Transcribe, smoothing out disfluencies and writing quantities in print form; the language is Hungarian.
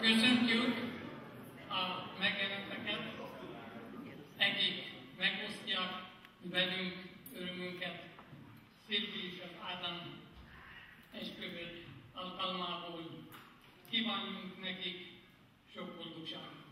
Köszöntjük a megjelenteket, akik megosztják velünk örömünket Szilvi és az Ádám esküvőt alkalmából. Kívánjunk nekik sok boldogságot!